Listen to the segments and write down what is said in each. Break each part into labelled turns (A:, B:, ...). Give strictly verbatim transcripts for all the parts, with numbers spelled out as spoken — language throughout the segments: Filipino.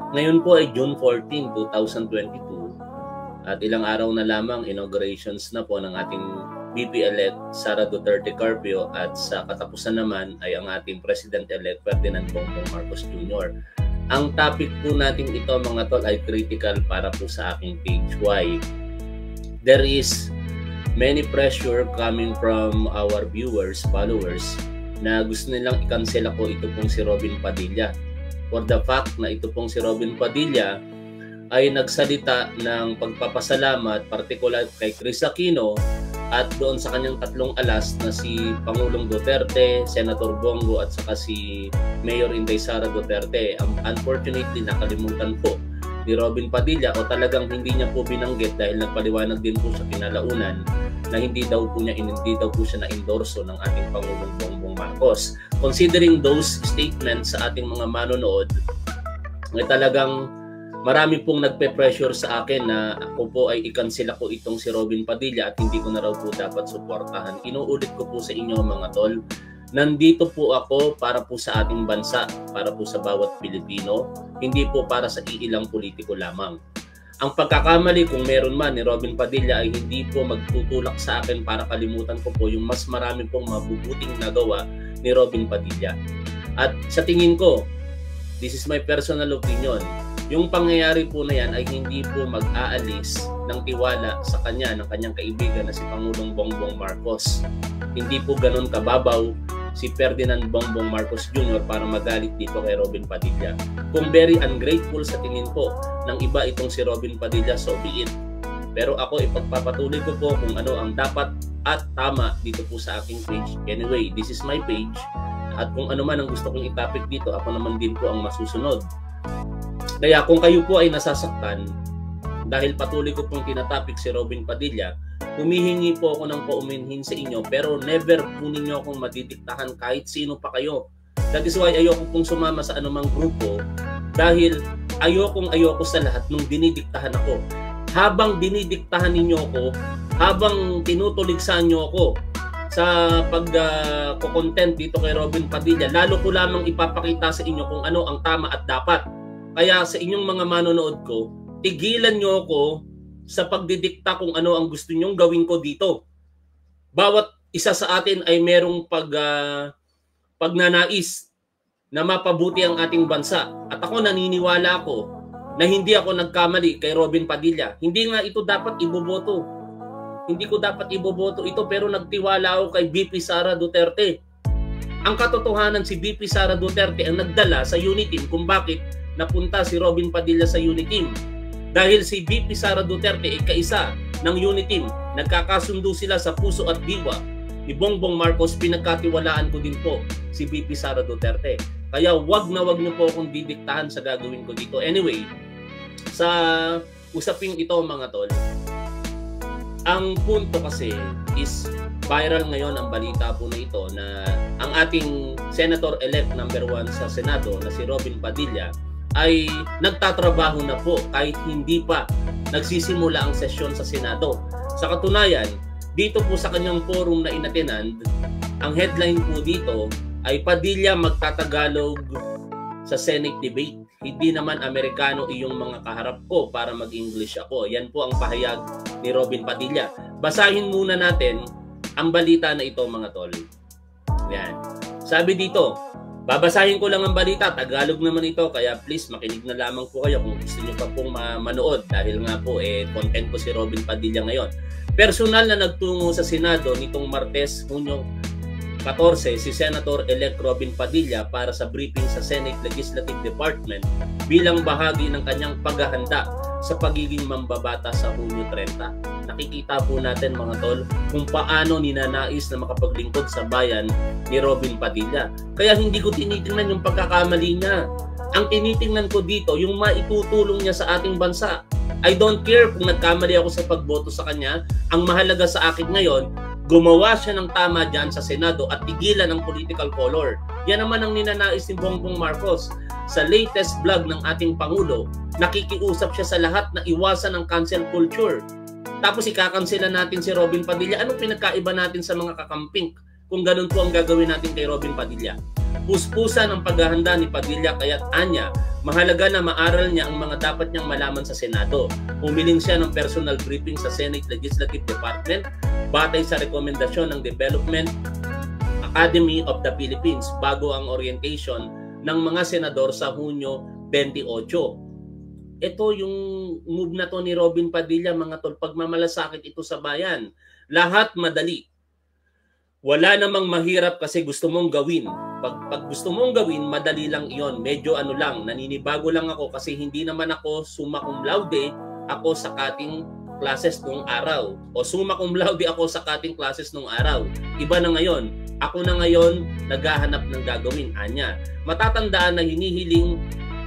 A: Ngayon po ay June fourteen, two thousand twenty-two at ilang araw na lamang inaugurations na po ng ating B P-elect Sara Duterte Carpio at sa katapusan naman ay ang ating President-elect Ferdinand Bongbong Marcos Junior Ang topic po natin ito mga tol ay critical para po sa aking page. Why? There is many pressure coming from our viewers, followers na gusto nilang i-cancel ako ito pong si Robin Padilla. For the fact na ito pong si Robin Padilla ay nagsalita ng pagpapasalamat partikular kay Chris Aquino at doon sa kanyang tatlong alas na si Pangulong Duterte, Senator Bongo at saka si Mayor Inday Sara Duterte. Um, unfortunately, nakalimutan po ni Robin Padilla o talagang hindi niya po binanggit dahil nagpaliwanag din po sa kinalaunan na hindi daw po niya hindi daw po siya na-endorso ng ating Pangulong Bongbong Marcos. Considering those statements sa ating mga manonood, ay talagang marami pong nagpe-pressure sa akin na ako po ay i-cancel ako itong si Robin Padilla at hindi ko na raw po dapat suportahan. Inuulit ko po sa inyo mga tol, nandito po ako para po sa ating bansa, para po sa bawat Pilipino, hindi po para sa iilang politiko lamang. Ang pagkakamali kung meron man ni Robin Padilla ay hindi po magtutulak sa akin para kalimutan ko po yung mas marami pong mabubuting nagawa ni Robin Padilla. At sa tingin ko, this is my personal opinion, yung pangyayari po na yan ay hindi po mag-aalis ng tiwala sa kanya, ng kanyang kaibigan na si Pangulong Bongbong Marcos. Hindi po ganun kababaw si Ferdinand Bongbong Marcos Junior para magalit dito kay Robin Padilla. Kung very ungrateful sa tingin po ng iba itong si Robin Padilla, so be it. Pero ako ipagpapatuloy ko po kung ano ang dapat at tama dito po sa aking page. Anyway, this is my page. At kung ano man ang gusto kong itapik dito, ako naman din po ang masusunod. Kaya kung kayo po ay nasasaktan dahil patuloy ko pong tinatapik si Robin Padilla, humihingi po ako ng pauminhin sa inyo pero never po ninyo akong madidiktahan kahit sino pa kayo. That is why ayoko pong sumama sa anumang grupo dahil ayokong ayoko sa lahat nung dinidiktahan ako. Habang dinidiktahan ninyo ako, habang tinutuligsan nyo ako sa pag-content uh, dito kay Robin Padilla, lalo ko lamang ipapakita sa inyo kung ano ang tama at dapat. Kaya sa inyong mga manonood ko, tigilan nyo ako sa pagdidikta kung ano ang gusto nyong gawin ko dito. Bawat isa sa atin ay merong pag, uh, pagnanais na mapabuti ang ating bansa. At ako naniniwala ako na hindi ako nagkamali kay Robin Padilla. Hindi nga ito dapat iboboto. Hindi ko dapat iboboto ito pero nagtiwala ako kay B P Sara Duterte. Ang katotohanan si B P Sara Duterte ang nagdala sa Uniteam kung bakit napunta si Robin Padilla sa Uniteam. Dahil si B P Sara Duterte ay kaisa ng Uniteam, nagkakasundo sila sa puso at diwa ni Bongbong Marcos, pinagkatiwalaan ko din po si B P Sara Duterte. Kaya wag na wag niyo po akong didiktahan sa gagawin ko dito. Anyway, sa usaping ito mga tol, ang punto kasi is viral ngayon ang balita po na ito na ang ating Senator-elect number one sa Senado na si Robin Padilla ay nagtatrabaho na po kahit hindi pa nagsisimula ang sesyon sa Senado. Sa katunayan, dito po sa kanyang forum na inattend, ang headline po dito ay Padilla magtatagalog sa Senate debate. Hindi naman Amerikano iyong mga kaharap ko para mag-English ako. Yan po ang pahayag ni Robin Padilla. Basahin muna natin ang balita na ito mga tol. Yan. Sabi dito, babasahin ko lang ang balita, Tagalog naman ito, kaya please makinig na lamang po kayo kung gusto niyo pa pong manood dahil nga po eh content ko si Robin Padilla ngayon. Personal na nagtungo sa Senado nitong Martes, Hunyo fourteen, si Senator-elect Robin Padilla para sa briefing sa Senate Legislative Department bilang bahagi ng kanyang paghahanda sa pagiging mambabata sa Hunyo thirty. Nakikita po natin mga tol kung paano ninanais na makapaglingkod sa bayan ni Robin Padilla. Kaya hindi ko tinitingnan yung pagkakamali niya. Ang tinitingnan ko dito yung maitutulong niya sa ating bansa. I don't care kung nagkamali ako sa pagboto sa kanya. Ang mahalaga sa akin ngayon, gumawa siya ng tama dyan sa Senado at tigilan ang political color. Yan naman ang ninanais ni Bongbong Marcos. Sa latest vlog ng ating Pangulo, nakikiusap siya sa lahat na iwasan ang cancel culture. Tapos ikakansela natin si Robin Padilla. Anong pinagkaiba natin sa mga kakamping kung ganun po ang gagawin natin kay Robin Padilla? Puspusan ang paghahanda ni Padilla kaya't anya, mahalaga na maaral niya ang mga dapat niyang malaman sa Senado. Humiling siya ng personal briefing sa Senate Legislative Department batay sa rekomendasyon ng Development Academy of the Philippines bago ang orientation ng mga senador sa Hunyo twenty-eight. Ito yung move na to ni Robin Padilla, mga tol, pagmamalasakit ito sa bayan. Lahat madali. Wala namang mahirap kasi gusto mong gawin. Pag, pag gusto mong gawin, madali lang iyon. Medyo ano lang, naninibago lang ako kasi hindi naman ako summa cum laude ako sa cutting classes nung araw. O summa cum laude ako sa cutting classes nung araw. Iba na ngayon. Ako na ngayon naghahanap ng gagawin. Anya, matatandaan na hinihiling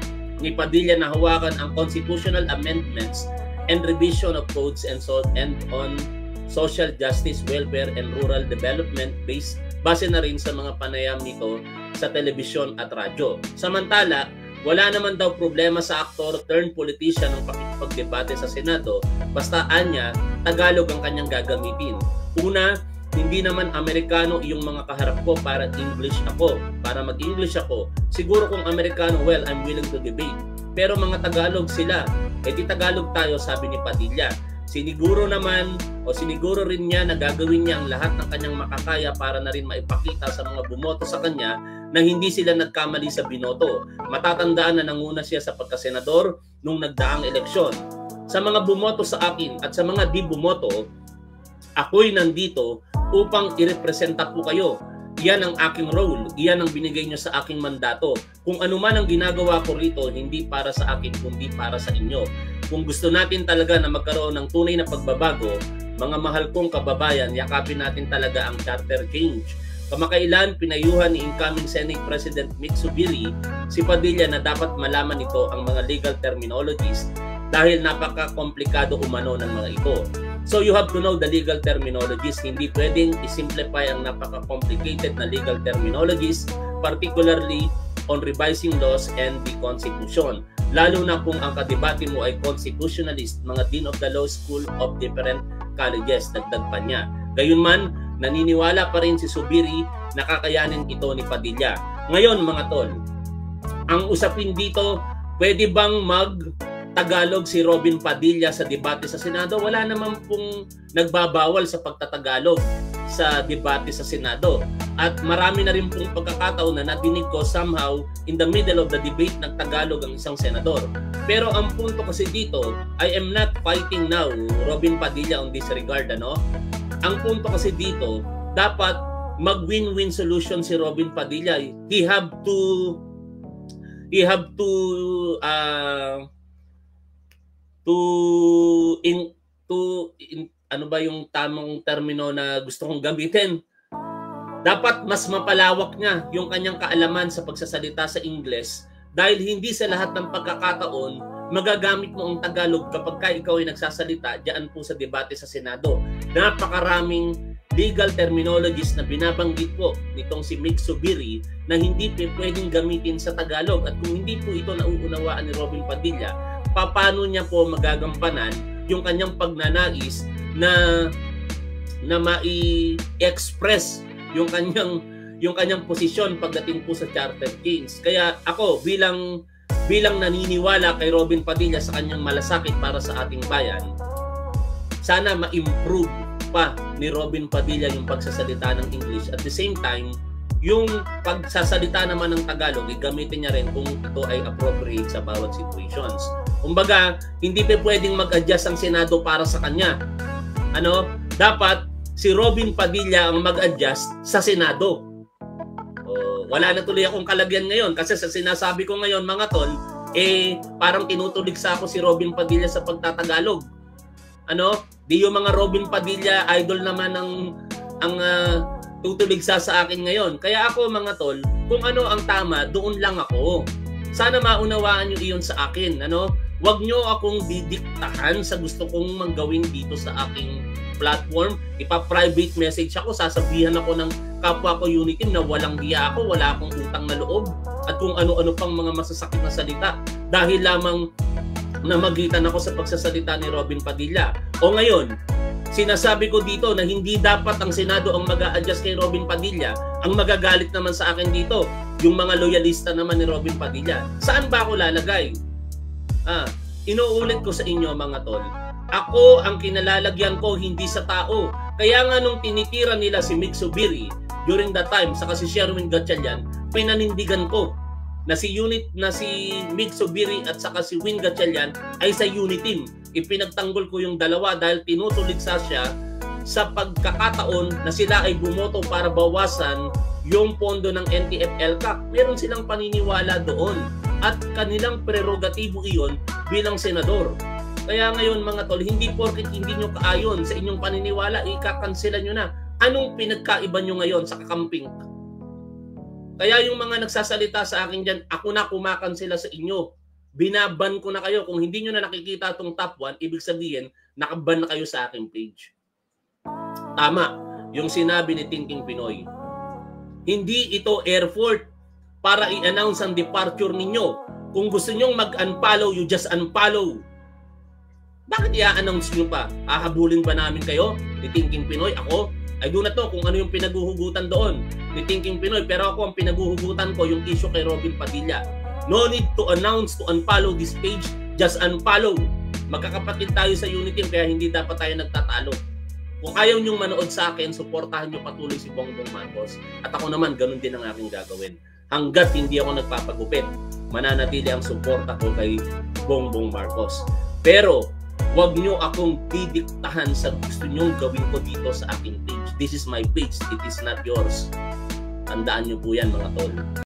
A: ni Padilla na hawakan ang constitutional amendments and revision of codes and, so, and on social justice, welfare, and rural development based base na rin sa mga panayam nito sa telebisyon at radyo. Samantala, wala naman daw problema sa aktor turned politician ng pakikipagdebate sa Senado basta anya, Tagalog ang kanyang gagamitin. Una, hindi naman Amerikano yung mga kaharap ko para English ako, para mag-English ako. Siguro kung Amerikano, well, I'm willing to debate. Pero mga Tagalog sila. E di Tagalog tayo, sabi ni Padilla. Siniguro naman o siniguro rin niya na gagawin niya ang lahat ng kanyang makakaya para na rin maipakita sa mga bumoto sa kanya na hindi sila nagkamali sa binoto. Matatandaan na nanguna siya sa pagkasenador nung nagdaang eleksyon. Sa mga bumoto sa akin at sa mga di bumoto, ako'y nandito upang irepresenta po kayo. Iyan ang aking role, iyan ang binigay nyo sa aking mandato. Kung ano man ang ginagawa ko rito, hindi para sa akin, kundi para sa inyo. Kung gusto natin talaga na magkaroon ng tunay na pagbabago, mga mahal kong kababayan, yakapin natin talaga ang charter change. Kamakailan, pinayuhan ni incoming Senate President Mick Zubiri si Padilla na dapat malaman nito ang mga legal terminologies dahil napaka-komplikado umano ng mga ito. So you have to know the legal terminologies. Hindi pwedeng isimplify ang napaka-complicated na legal terminologies, particularly on revising laws and the Constitution. Lalo na kung ang kadebate mo ay constitutionalist, mga Dean of the Law School of different colleges, dagdag pa niya. Gayunman, naniniwala pa rin si Zubiri na kakayanin ito ni Padilla. Ngayon mga tol, ang usapin dito, pwede bang mag Tagalog si Robin Padilla sa debate sa Senado? Wala naman pong nagbabawal sa pagtatagalog sa debate sa Senado. At marami na rin pong pagkakataon na nadinig ko somehow in the middle of the debate nagtagalog ang isang senador. Pero ang punto kasi dito, I am not fighting now Robin Padilla on this regard, ano? Ang punto kasi dito, dapat mag-win-win solution si Robin Padilla. He have to he have to uh, to in to in, ano ba yung tamang termino na gusto kong gamitin? Dapat mas mapalawak niya yung kanyang kaalaman sa pagsasalita sa Ingles dahil hindi sa lahat ng pagkakataon magagamit mo ang Tagalog kapag ka ikaw ay nagsasalita diyan po sa debate sa Senado. Napakaraming legal terminologies na binabanggit po nitong si Mick Zubiri na hindi pwedeng gamitin sa Tagalog at kung hindi po ito nauunawaan ni Robin Padilla, paano niya po magagampanan yung kanyang pagnanais na na mai-express yung kanyang yung kanyang posisyon pagdating po sa charter change. Kaya ako bilang bilang naniniwala kay Robin Padilla sa kanyang malasakit para sa ating bayan, sana ma-improve pa ni Robin Padilla yung pagsasalita ng English. At the same time, yung pagsasalita naman ng Tagalog, gamitin niya rin kung ito ay appropriate sa bawat situations. Kumbaga, hindi pa pwedeng mag-adjust ang Senado para sa kanya. Ano? Dapat si Robin Padilla ang mag-adjust sa Senado. O, wala na tuloy akong kalagyan ngayon kasi sa sinasabi ko ngayon, mga tol, eh parang tinutulig sa ako si Robin Padilla sa pagtatagalog. Ano? Di yung mga Robin Padilla idol naman ang ang uh, tutulig sa sa akin ngayon. Kaya ako mga tol, kung ano ang tama, doon lang ako. Sana maunawaan nyo iyon sa akin. Ano? Huwag nyo akong didiktahan sa gusto kong manggawin dito sa aking platform. Ipa-private message ako, sasabihan ako ng kapwa ko unity na walang hiya ako, wala akong utang na loob, at kung ano-ano pang mga masasakit na salita. Dahil lamang namagitan ako sa pagsasalita ni Robin Padilla. O ngayon, sinasabi ko dito na hindi dapat ang Senado ang mag-a-adjust kay Robin Padilla. Ang magagalit naman sa akin dito, yung mga loyalista naman ni Robin Padilla. Saan ba ako lalagay? Ah, inuulit ko sa inyo mga tol, ako ang kinalalagyan ko hindi sa tao. Kaya nga nung tinitira nila si Mick Zubiri during that time, saka si Sherwin Gatchalian, pinanindigan ko na si unit na si Mick Zubiri at saka si Win Gatchalian ay sa unit team. Ipinagtanggol ko yung dalawa dahil tinutuligsa siya sa pagkakataon na sila ay bumoto para bawasan yung pondo ng N T F L C A C. Meron silang paniniwala doon at kanilang prerogatibo iyon bilang senador. Kaya ngayon mga tol, hindi porket hindi nyo kaayon sa inyong paniniwala, ikakansela nyo na. Anong pinagkaiba nyo ngayon sa kakamping? Kaya yung mga nagsasalita sa akin dyan, ako na kumakansela sa inyo. Binaban ko na kayo. Kung hindi nyo na nakikita itong top one, ibig sabihin, nakaban na kayo sa aking page. Tama, yung sinabi ni Thinking Pinoy. Hindi ito airport para i-announce ang departure ninyo. Kung gusto nyong mag-unfollow, you just unfollow. Bakit i-announce nyo pa? Hahabulin ba namin kayo ni Thinking Pinoy? Ako, I do not know kung ano yung pinaguhugutan doon ni Thinking Pinoy. Pero ako, ang pinaguhugutan ko yung issue kay Robin Padilla. No need to announce to unfollow this page. Just unfollow. Magkakapatid tayo sa unity team, kaya hindi dapat tayo nagtatalo. Kung ayaw nyong manood sa akin, suportahan nyo patuloy si Bongbong Marcos. At ako naman, ganun din ang aking gagawin. Hanggat hindi ako nagpapagupit, mananatili ang suporta ko kay Bongbong Marcos. Pero, huwag nyo akong didiktahan sa gusto nyong gawin ko dito sa aking page. This is my page. It is not yours. Tandaan nyo po yan mga tol.